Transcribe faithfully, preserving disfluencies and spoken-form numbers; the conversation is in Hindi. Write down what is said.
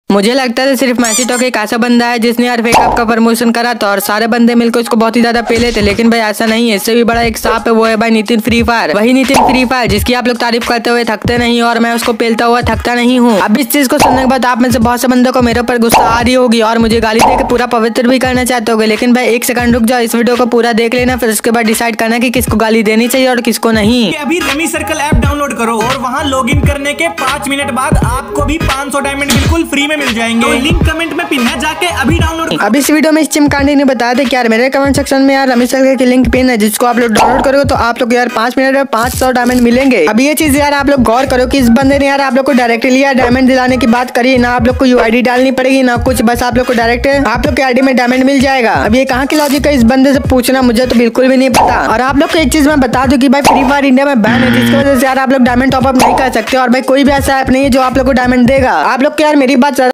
मुझे लगता है सिर्फ मैसीटॉक एक ऐसा बंदा है जिसने यार फेक ऐप का प्रमोशन करा था और सारे बंदे मिलकर उसको बहुत ही ज्यादा पेले थे, लेकिन भाई ऐसा नहीं है। इससे भी बड़ा एक सांप है, वो है भाई नितिन फ्री फायर। वही नितिन फ्री फायर जिसकी आप लोग तारीफ करते हुए थकते नहीं और मैं उसको पेलता हुआ थकता नहीं हूँ। अब इस चीज को सुनने के बाद आप में से बहुत से बंदों को मेरे ऊपर गुस्सा आ रही होगी और मुझे गाली देकर पूरा पवित्र भी करना चाहते होगे, लेकिन भाई एक सेकंड रुक जाओ, इस वीडियो को पूरा देख लेना, फिर उसके बाद डिसाइड करना कि किसको गाली देनी चाहिए और किसको नहीं। अभी रमी सर्कल ऐप डाउनलोड करो और वहाँ लॉग इन करने के पाँच मिनट बाद आपको भी पाँच सौ डायमंड बिल्कुल फ्री में मिल जाएंगे। लिंक कमेंट में पिन है, जाके अभी डाउनलोड। अब इस वीडियो में इस चिमकांडी ने बताया था कि यार मेरे कमेंट सेक्शन में यार रमी सर्कल की लिंक पिन है, जिसको आप लोग डाउनलोड करोगे तो आप लोग यार पांच मिनट में पांच सौ डायमंड मिलेंगे। अब ये चीज यार आप लोग गौर करो कि इस बंदे ने यार आप लोग को डायरेक्टली यार डायमंड दिलाने की बात करी, ना आप लोग को यूआईडी डालनी पड़ेगी ना कुछ, बस आप लोग को डायरेक्ट आप लोग के आईडी में डायमंड मिल जाएगा। अब ये कहाँ की लॉजिक है इस बंदे से पूछना, मुझे तो बिल्कुल भी नहीं पता। और आप लोग को एक चीज मैं बता दूं कि भाई फ्री फायर इंडिया में बैन है, जिसकी वजह से यार आप लोग डायमंड टॉप अप नहीं कर सकते और भाई कोई भी ऐसा ऐप नहीं है जो आप लोग को डायमंड देगा। आप लोग को यार मेरी बात